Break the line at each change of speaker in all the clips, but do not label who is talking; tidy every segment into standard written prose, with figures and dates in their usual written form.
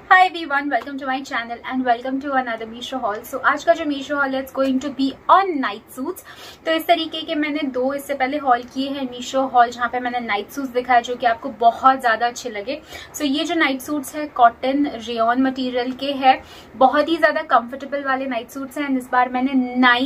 Hi everyone, welcome to my channel and welcome to another Meesho haul. So आज का जो Meesho haul है it's going to be on night suits. तो इस तरीके के मैंने दो इससे पहले haul किए हैं Meesho haul जहाँ पे मैंने night suits दिखाया जो कि आपको बहुत ज़्यादा अच्छे लगे. So ये जो night suits है cotton rayon material के है, बहुत ही ज़्यादा comfortable वाले night suits हैं. इस बार मैंने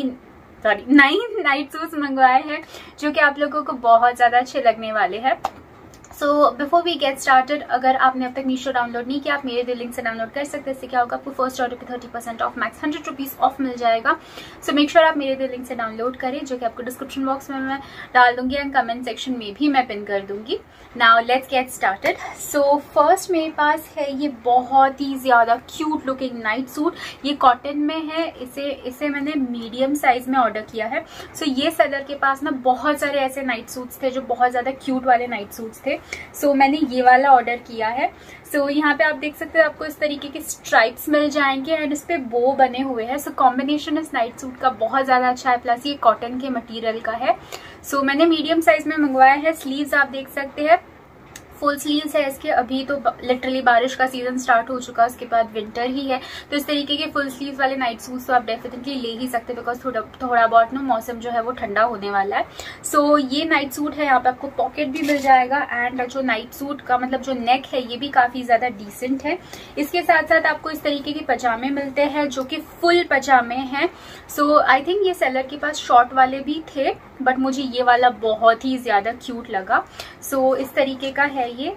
9 नाइट सूट्स मंगवाए हैं जो कि आप लोगों को बहुत ज़्यादा अच्छे लगने वाले हैं. So before we get started, अगर आपने अब तक मीशो डाउनलोड नहीं किया आप मेरे दिल लिंक से डाउनलोड कर सकते हैं. इससे क्या होगा, आपको फर्स्ट ऑर्डर पे 30% ऑफ, मैक्स 100 रुपीज़ ऑफ मिल जाएगा. सो मेक श्योर आप मेरे दिल लिंक से डाउनलोड करें जो कि आपको डिस्क्रिप्शन बॉक्स में मैं डाल दूंगी एंड कमेंट सेक्शन में भी मैं पिन कर दूंगी. Now let's get started. So first मेरे पास है ये बहुत ही ज़्यादा क्यूट लुकिंग नाइट सूट. ये कॉटन में है, इसे मैंने मीडियम साइज में ऑर्डर किया है. सो ये सेलर के पास ना बहुत सारे ऐसे नाइट सूट्स थे जो बहुत ज़्यादा क्यूट वाले नाइट सूट्स थे. सो मैंने ये वाला ऑर्डर किया है. सो यहाँ पे आप देख सकते हो आपको इस तरीके के स्ट्राइप्स मिल जाएंगे एंड इस पे बो बने हुए हैं. सो कॉम्बिनेशन इस नाइट सूट का बहुत ज़्यादा अच्छा है, प्लस ये कॉटन के मटेरियल का है. सो मैंने मीडियम साइज में मंगवाया है. स्लीव्स आप देख सकते हैं फुल स्लीव्स है इसके. अभी तो लिटरली बारिश का सीजन स्टार्ट हो चुका है, उसके बाद विंटर ही है. तो इस तरीके के फुल स्लीव्स वाले नाइट सूट्स तो आप डेफिनेटली ले ही सकते हैं बिकॉज थोड़ा बहुत ना मौसम जो है वो ठंडा होने वाला है. सो ये नाइट सूट है, यहाँ पे आपको पॉकेट भी मिल जाएगा एंड जो नाइट सूट का मतलब जो नेक है ये भी काफी ज्यादा डिसेंट है. इसके साथ साथ आपको इस तरीके के पजामे मिलते हैं जो कि फुल पजामे हैं. सो आई थिंक ये सेलर के पास शॉर्ट वाले भी थे बट मुझे ये वाला बहुत ही ज्यादा क्यूट लगा. सो इस तरीके का है ये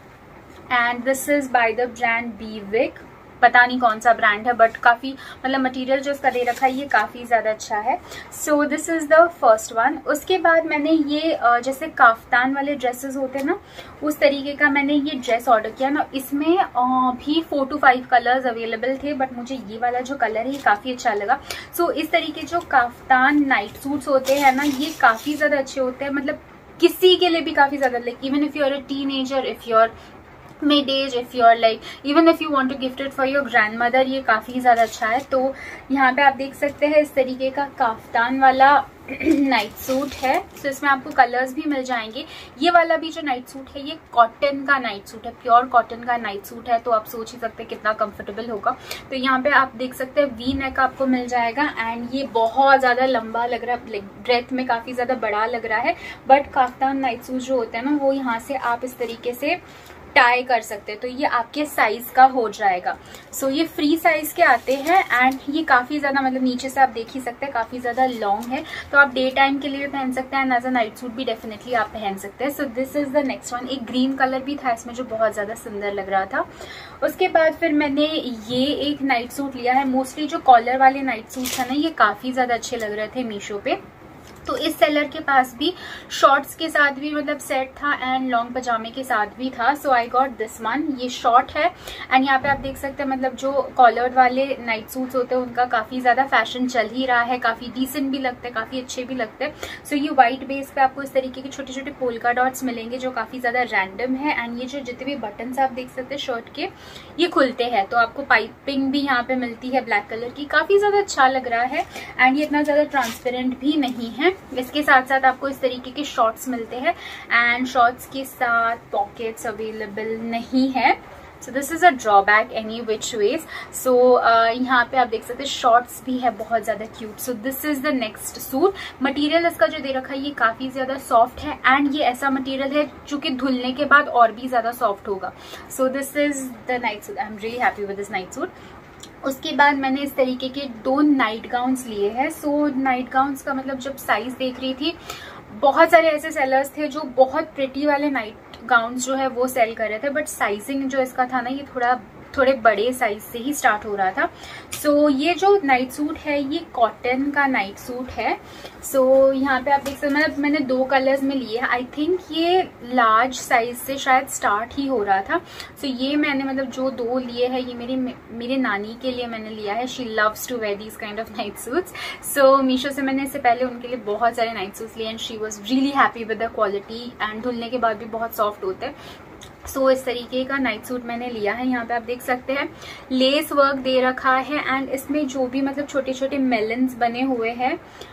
and this is by the brand बीविक. पता नहीं कौन सा ब्रांड है बट काफी मतलब मटेरियल जो इसका दे रखा है ये काफी ज्यादा अच्छा है. So this is the first one. उसके बाद मैंने ये जैसे काफ्तान वाले ड्रेसेस होते हैं ना उस तरीके का मैंने ये ड्रेस ऑर्डर किया ना. इसमें भी 4 to 5 कलर्स अवेलेबल थे बट मुझे ये वाला जो कलर है ये काफी अच्छा लगा. सो इस तरीके जो काफ्तान नाइट सूट्स होते हैं ना ये काफी ज्यादा अच्छे होते हैं, मतलब किसी के लिए भी काफी ज्यादा, like even if you are a teenager, if you are mid age, if you are like even if you want to gift it for your grand mother, ये काफी ज्यादा अच्छा है. तो यहाँ पे आप देख सकते हैं इस तरीके का काफ्तान वाला नाइट सूट है. तो इसमें आपको कलर्स भी मिल जाएंगे. ये वाला भी जो नाइट सूट है ये कॉटन का नाइट सूट है, प्योर कॉटन का नाइट सूट है. तो आप सोच ही सकते हैं कितना कंफर्टेबल होगा. तो यहाँ पे आप देख सकते हैं वी नेक आपको मिल जाएगा एंड ये बहुत ज्यादा लंबा लग रहा है, ब्रेथ में काफी ज्यादा बड़ा लग रहा है. बट काफ्तान नाइट सूट जो होते हैं ना वो यहाँ से आप इस तरीके से टाई कर सकते हैं तो ये आपके साइज का हो जाएगा. सो ये फ्री साइज के आते हैं एंड ये काफी ज्यादा मतलब नीचे से आप देख ही सकते हैं काफी ज्यादा लॉन्ग है. तो आप डे टाइम के लिए भी पहन सकते हैं and as a night suit भी डेफिनेटली आप पहन सकते हैं. So this is the next one. एक ग्रीन कलर भी था इसमें जो बहुत ज्यादा सुंदर लग रहा था. उसके बाद फिर मैंने ये एक नाइट सूट लिया है. मोस्टली जो कॉलर वाले नाइट सूट है ना ये काफी ज्यादा अच्छे लग रहे थे मीशो पे. तो इस सेलर के पास भी शॉर्ट्स के साथ भी मतलब सेट था एंड लॉन्ग पजामे के साथ भी था. So I got this one. ये शॉर्ट है एंड यहाँ पे आप देख सकते हैं मतलब जो कॉलर्ड वाले नाइट सूट्स होते हैं उनका काफी ज्यादा फैशन चल ही रहा है, काफी डिसेंट भी लगते हैं, काफी अच्छे भी लगते हैं. सो ये व्हाइट बेस पे आपको इस तरीके के छोटे छोटे पोल्का डॉट्स मिलेंगे जो काफी ज्यादा रैंडम है एंड ये जो जितने भी बटन्स आप देख सकते हैं शर्ट के ये खुलते हैं. तो आपको पाइपिंग भी यहाँ पे मिलती है ब्लैक कलर की, काफी ज्यादा अच्छा लग रहा है एंड ये इतना ज्यादा ट्रांसपेरेंट भी नहीं है. इसके साथ साथ आपको इस तरीके के शॉर्ट्स मिलते हैं एंड शॉर्ट्स के साथ पॉकेट्स अवेलेबल नहीं है. So this is a drawback any which ways. सो यहाँ पे आप देख सकते हैं शॉर्ट्स भी है बहुत ज्यादा cute. So this is the next suit. Material इसका जो दे रखा है ये काफी ज्यादा सॉफ्ट है एंड ये ऐसा मटेरियल है जो कि धुलने के बाद और भी ज्यादा सॉफ्ट होगा. So this is the night suit. I am really happy with this night suit. उसके बाद मैंने इस तरीके के 2 नाइट गाउन्स लिए हैं. सो नाइट गाउन्स का मतलब जब साइज देख रही थी बहुत सारे ऐसे सेलर्स थे जो बहुत प्रिटी वाले नाइट गाउन्स जो है वो सेल कर रहे थे बट साइजिंग जो इसका था ना ये थोड़े बड़े साइज से ही स्टार्ट हो रहा था. सो ये जो नाइट सूट है ये कॉटन का नाइट सूट है. सो यहाँ पे आप देख सकते हैं मैंने 2 कलर्स में लिए. आई थिंक ये लार्ज साइज से शायद स्टार्ट ही हो रहा था. सो ये मैंने मतलब जो 2 लिए हैं ये मेरे नानी के लिए मैंने लिया है. She loves to wear these kind of night suits. So Meesho से मैंने इससे पहले उनके लिए बहुत सारे नाइट सूट्स लिए and she was really happy with the quality and धुलने के बाद भी बहुत सॉफ्ट होते हैं. सो इस तरीके का नाइट सूट मैंने लिया है. यहाँ पे आप देख सकते हैं लेस वर्क दे रखा है एंड इसमें जो भी मतलब छोटे छोटे मेलन्स बने हुए हैं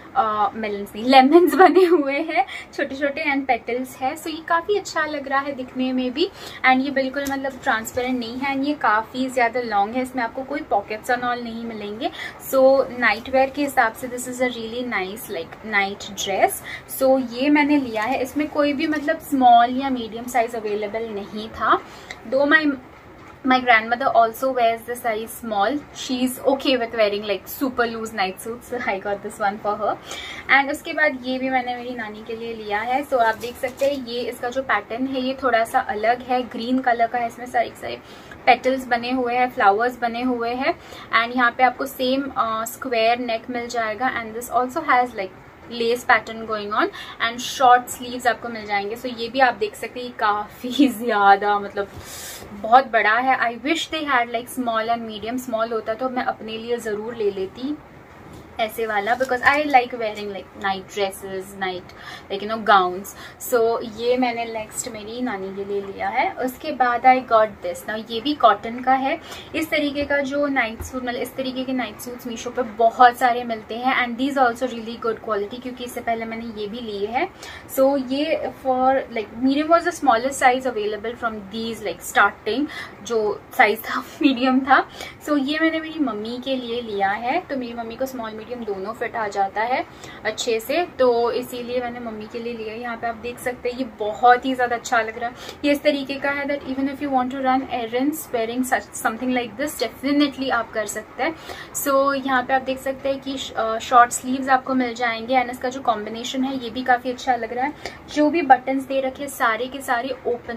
मेलन्स नहीं, लेमन्स बने हुए हैं छोटे छोटे एंड पेटल्स है। सो ये काफ़ी अच्छा लग रहा है दिखने में भी, एंड ये बिल्कुल मतलब ट्रांसपेरेंट नहीं है, एंड ये काफ़ी ज़्यादा लॉन्ग है, इसमें आपको कोई पॉकेट्स एंड ऑल नहीं मिलेंगे। सो नाइट वेयर के हिसाब से this is a really nice like night dress. So ये मैंने लिया है, इसमें कोई भी मतलब स्मॉल या मीडियम साइज अवेलेबल नहीं था। दो my grandmother also wears the size small. She's okay with wearing like super loose night suits, so I got this one for her. And उसके बाद ये भी मैंने मेरी नानी के लिए लिया है। So आप देख सकते हैं ये इसका जो पैटर्न है ये थोड़ा सा अलग है, ग्रीन कलर का है, इसमें सारे पेटल्स बने हुए हैं, फ्लावर्स बने हुए हैं, एंड यहाँ पे आपको सेम स्क्वायर नेक मिल जाएगा, and this also has like lace pattern going on and short sleeves आपको मिल जाएंगे। सो ये भी आप देख सकते हैं काफी ज्यादा मतलब बहुत बड़ा है। I wish they had like small and medium. Small होता तो मैं अपने लिए जरूर ले लेती ऐसे वाला, because I like wearing like night dresses, night like you know gowns. So ये मैंने नेक्स्ट मेरी नानी के लिए लिया है। उसके बाद आई गॉट दिस। नाउ ये भी कॉटन का है। इस तरीके का जो नाइट सूट मतलब इस तरीके के नाइट सूट्स मीशो पे बहुत सारे मिलते हैं, and these also really good quality, क्योंकि इससे पहले मैंने ये भी लिए है। सो ये for like medium was the smallest size available from these like starting जो साइज था मीडियम था। सो ये मैंने मेरी मम्मी के लिए लिया है, तो मेरी मम्मी को स्मॉल मीडियम दोनों फिट आ जाता है अच्छे से, तो इसीलिए मैंने मम्मी के लिए लिया। यहाँ पे आप देख सकते हैं ये बहुत ही ज्यादा अच्छा लग रहा है। ये इस तरीके का है that even if you want to run errands wearing something like this, definitely आप कर सकते हैं। सो यहाँ पे आप देख सकते हैं कि शॉर्ट स्लीव्स आपको मिल जाएंगे, एंड इसका जो कॉम्बिनेशन है ये भी काफी अच्छा लग रहा है। जो भी बटन्स दे रखे सारे के सारे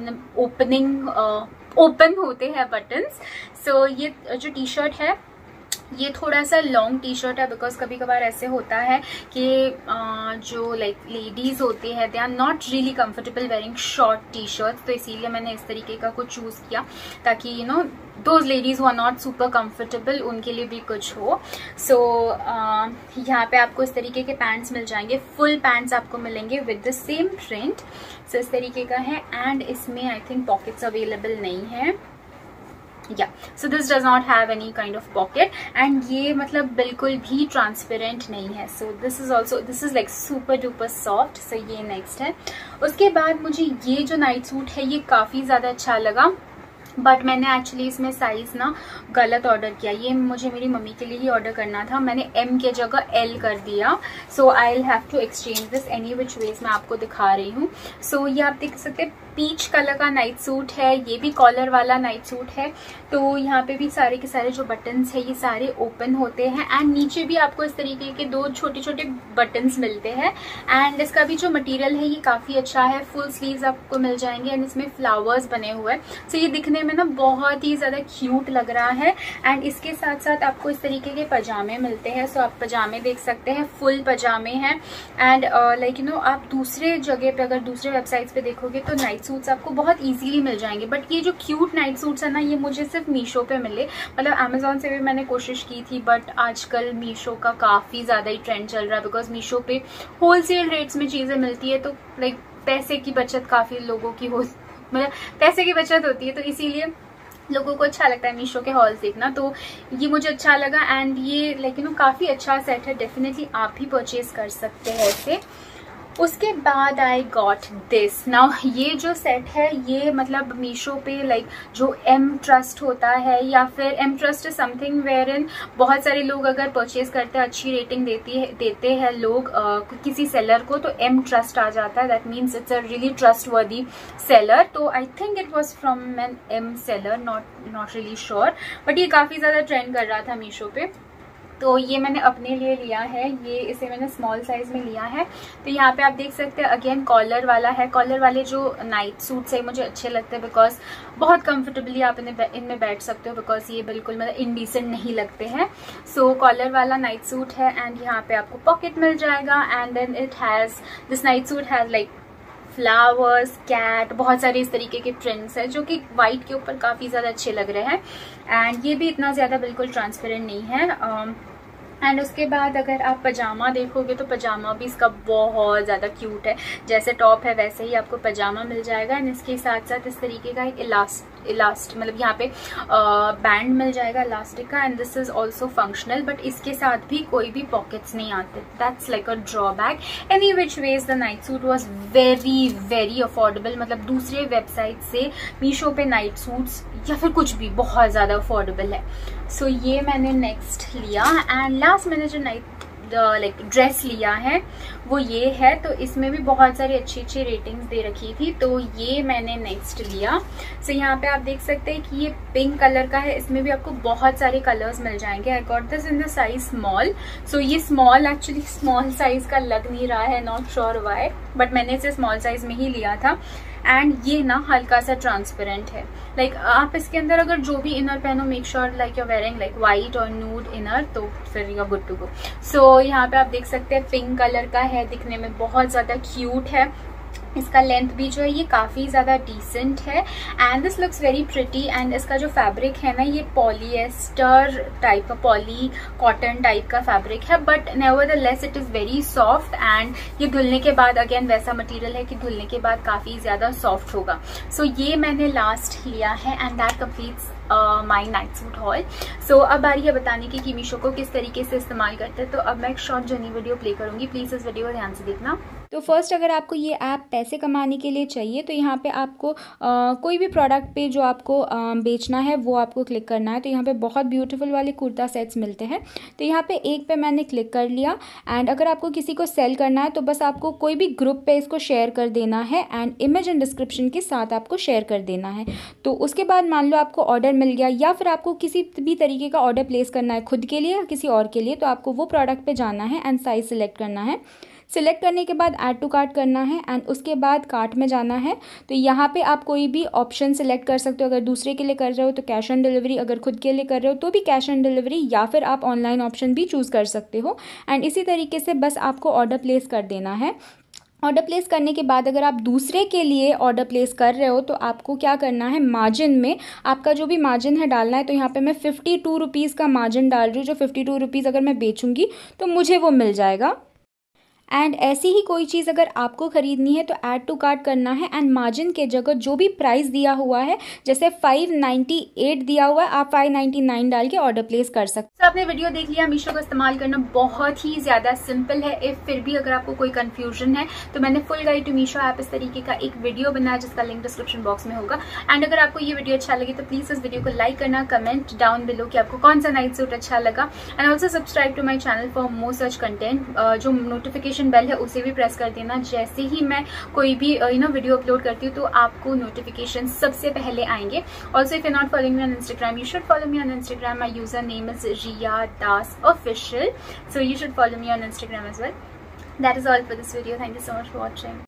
ओपन होते हैं बटन्स। सो ये जो टी शर्ट है ये थोड़ा सा लॉन्ग टी शर्ट है, बिकॉज कभी कभार ऐसे होता है कि जो लाइक लेडीज होती है they are not really comfortable wearing short T shirts, तो इसीलिए मैंने इस तरीके का कुछ चूज किया ताकि you know those ladies who are not super comfortable उनके लिए भी कुछ हो। सो यहाँ पे आपको इस तरीके के पैंट्स मिल जाएंगे, फुल पैंट्स आपको मिलेंगे with the same print. So इस तरीके का है, एंड इसमें आई थिंक पॉकेट्स अवेलेबल नहीं है। so this does not have any kind of pocket, and ये मतलब बिल्कुल भी ट्रांसपेरेंट नहीं है। so this is like super duper soft। so ये नेक्स्ट है। उसके बाद मुझे ये जो नाइट सूट है ये काफी ज्यादा अच्छा लगा, बट मैंने एक्चुअली इसमें साइज ना गलत ऑर्डर किया। ये मुझे मेरी मम्मी के लिए ही ऑर्डर करना था, मैंने एम के जगह एल कर दिया। So I will have to exchange this any which ways, मैं आपको दिखा रही हूँ। सो ये आप देख सकते हैं पीच कलर का नाइट सूट है, ये भी कॉलर वाला नाइट सूट है। तो यहाँ पे भी सारे के सारे जो बटन्स है ये सारे ओपन होते हैं, एंड नीचे भी आपको इस तरीके के दो छोटे छोटे बटन्स मिलते हैं, एंड इसका भी जो मटेरियल है ये काफी अच्छा है। फुल स्लीव्स आपको मिल जाएंगे, एंड इसमें फ्लावर्स बने हुए हैं। सो ये दिखने में ना बहुत ही ज्यादा क्यूट लग रहा है, एंड इसके साथ साथ आपको इस तरीके के पजामे मिलते हैं। सो आप पजामे देख सकते हैं, फुल पजामे हैं, एंड लाइक यू नो आप दूसरे जगह पे अगर दूसरे वेबसाइट्स पे देखोगे तो नाइट सूट्स आपको बहुत इजीली मिल जाएंगे, बट ये जो क्यूट नाइट सूट्स है ना ये मुझे सिर्फ मीशो पे मिले। मतलब अमेजोन से भी मैंने कोशिश की थी, बट आजकल मीशो का काफी ज्यादा ही ट्रेंड चल रहा है, बिकॉज मीशो पे होलसेल रेट्स में चीजें मिलती है, तो लाइक पैसे की बचत काफी लोगों की हो, मतलब पैसे की बचत होती है, तो इसीलिए लोगों को अच्छा लगता है मीशो के हॉल्स देखना। तो ये मुझे अच्छा लगा, एंड ये लाइक यू नो काफी अच्छा सेट है, डेफिनेटली आप भी परचेज कर सकते हैं इसे। उसके बाद आई गॉट दिस। नाउ ये जो सेट है ये मतलब मीशो पे लाइक जो एम ट्रस्ट होता है, या फिर M trust is something where in बहुत सारे लोग अगर परचेज करते हैं, अच्छी रेटिंग देते हैं लोग किसी सेलर को, तो एम ट्रस्ट आ जाता है। That means it's a really trustworthy seller. तो I think it was from an M seller, not really sure, but ये काफी ज्यादा ट्रेंड कर रहा था मीशो पे, तो ये मैंने अपने लिए लिया है। ये इसे मैंने स्मॉल साइज में लिया है। तो यहाँ पे आप देख सकते हैं अगेन कॉलर वाला है। कॉलर वाले जो नाइट सूट्स है मुझे अच्छे लगते हैं, बिकॉज बहुत कंफर्टेबली आप इनमें बैठ सकते हो, बिकॉज ये बिल्कुल मतलब इनडिसेंट नहीं लगते हैं। सो कॉलर वाला नाइट सूट है, एंड यहाँ पे आपको पॉकेट मिल जाएगा, and then it has this night suit has like flowers, cat, बहुत सारे इस तरीके के प्रिंट्स है जो कि व्हाइट के ऊपर काफी ज्यादा अच्छे लग रहे हैं, एंड ये भी इतना ज्यादा बिल्कुल ट्रांसपेरेंट नहीं है। एंड उसके बाद अगर आप पजामा देखोगे तो पजामा भी इसका बहुत ज़्यादा क्यूट है, जैसे टॉप है वैसे ही आपको पजामा मिल जाएगा। एंड इसके साथ साथ इस तरीके का एक इलास्ट मतलब यहाँ पे बैंड मिल जाएगा इलास्टिक का। And this is also functional, but इसके साथ भी कोई भी पॉकेट्स नहीं आते, that's like a drawback. Any which ways the night suit was very very affordable, मतलब दूसरे वेबसाइट से मीशो पे नाइट सूट्स या फिर कुछ भी बहुत ज़्यादा अफोर्डेबल है। सो ये मैंने नेक्स्ट लिया। एंड लास्ट मैंने जो लाइक ड्रेस लिया है वो ये है, तो इसमें भी बहुत सारी अच्छी अच्छी रेटिंग्स दे रखी थी, तो ये मैंने नेक्स्ट लिया। सो यहाँ पे आप देख सकते हैं कि ये पिंक कलर का है, इसमें भी आपको बहुत सारे कलर्स मिल जाएंगे। I got this in the size small. So ये स्मॉल एक्चुअली स्मॉल साइज का लग नहीं रहा है, नॉट श्योर व्हाई, बट मैंने इसे स्मॉल साइज में ही लिया था। एंड ये ना हल्का सा ट्रांसपेरेंट है, लाइक आप इसके अंदर अगर जो भी इनर पहनो make sure like you are wearing like white और न्यूड इनर, तो फिर you are good to go. So यहाँ पे आप देख सकते हैं पिंक कलर का है, दिखने में बहुत ज्यादा क्यूट है। इसका लेंथ भी जो है ये काफ़ी ज़्यादा डिसेंट है and this looks very pretty. And इसका जो फैब्रिक है ना ये पॉलिएस्टर टाइप का, पॉली कॉटन टाइप का फैब्रिक है, but nevertheless it is very soft. And ये धुलने के बाद अगेन वैसा मटेरियल है कि धुलने के बाद काफ़ी ज़्यादा सॉफ्ट होगा। सो ये मैंने लास्ट लिया है and that completes my night suit haul. So अब बारी है बताने की कि मीशो को किस तरीके से इस्तेमाल करते हैं। तो अब मैं एक शॉर्ट जर्नी वीडियो प्ले करूंगी, प्लीज़ इस वीडियो को ध्यान से देखना। तो फर्स्ट अगर आपको ये ऐप पैसे कमाने के लिए चाहिए तो यहाँ पे आपको कोई भी प्रोडक्ट पे जो आपको बेचना है वो आपको क्लिक करना है। तो यहाँ पे बहुत ब्यूटीफुल वाले कुर्ता सेट्स मिलते हैं, तो यहाँ पे एक पे मैंने क्लिक कर लिया। एंड अगर आपको किसी को सेल करना है तो बस आपको कोई भी ग्रुप पे इसको शेयर कर देना है एंड इमेज एंड डिस्क्रिप्शन के साथ आपको शेयर कर देना है। तो उसके बाद मान लो आपको ऑर्डर मिल गया या फिर आपको किसी भी तरीके का ऑर्डर प्लेस करना है खुद के लिए या किसी और के लिए, तो आपको वो प्रोडक्ट पे जाना है एंड साइज सिलेक्ट करना है। सिलेक्ट करने के बाद ऐड टू कार्ट करना है एंड उसके बाद कार्ट में जाना है। तो यहाँ पे आप कोई भी ऑप्शन सिलेक्ट कर सकते हो, अगर दूसरे के लिए कर रहे हो तो कैश ऑन डिलीवरी, अगर खुद के लिए कर रहे हो तो भी कैश ऑन डिलीवरी, या फिर आप ऑनलाइन ऑप्शन भी चूज़ कर सकते हो। एंड इसी तरीके से बस आपको ऑर्डर प्लेस कर देना है। ऑर्डर प्लेस करने के बाद अगर आप दूसरे के लिए ऑर्डर प्लेस कर रहे हो तो आपको क्या करना है, मार्जिन में आपका जो भी मार्जिन है डालना है। तो यहाँ पे मैं 52 रुपीज़ का मार्जिन डाल रही हूँ, जो 52 रुपीज़ अगर मैं बेचूंगी तो मुझे वो मिल जाएगा। एंड ऐसी ही कोई चीज़ अगर आपको ख़रीदनी है तो ऐड टू कार्ट करना है एंड मार्जिन के जगह जो भी प्राइस दिया हुआ है, जैसे 598 दिया हुआ है, आप 599 डाल के ऑर्डर प्लेस कर सकते हैं। तो आपने वीडियो देख लिया, मीशो का इस्तेमाल करना बहुत ही ज़्यादा सिंपल है। इफ फिर भी अगर आपको कोई कन्फ्यूजन है तो मैंने full guide to Meesho app इस तरीके का एक वीडियो बनाया जिसका लिंक डिस्क्रिप्शन बॉक्स में होगा। एंड अगर आपको ये वीडियो अच्छा लगे तो प्लीज़ इस वीडियो को लाइक करना, कमेंट डाउन बिलो कि आपको कौन सा नाइट सूट अच्छा लगा। And also subscribe to my channel for more such content. जो नोटिफिकेशन बेल है उसे भी प्रेस कर देना, जैसे ही मैं कोई भी वीडियो अपलोड करती हूँ तो आपको नोटिफिकेशन सबसे पहले आएंगे। Also if you not following me on Instagram you should follow me on Instagram. My user name is Riya Das official, so you should follow me on Instagram as well. That is all for this video, thank you so much for watching.